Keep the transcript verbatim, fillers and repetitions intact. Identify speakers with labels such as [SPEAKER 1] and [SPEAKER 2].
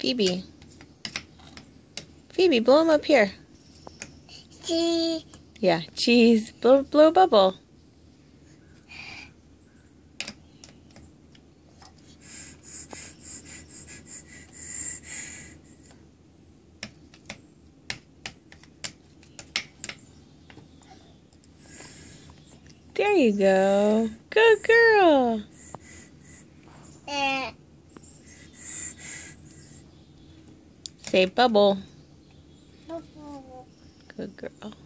[SPEAKER 1] Phoebe. Phoebe, blow him up here.
[SPEAKER 2] Cheese.
[SPEAKER 1] Yeah, cheese. Blow, blow a bubble. There you go. Good girl.
[SPEAKER 2] Uh,
[SPEAKER 1] Say bubble.
[SPEAKER 2] bubble.
[SPEAKER 1] Good girl.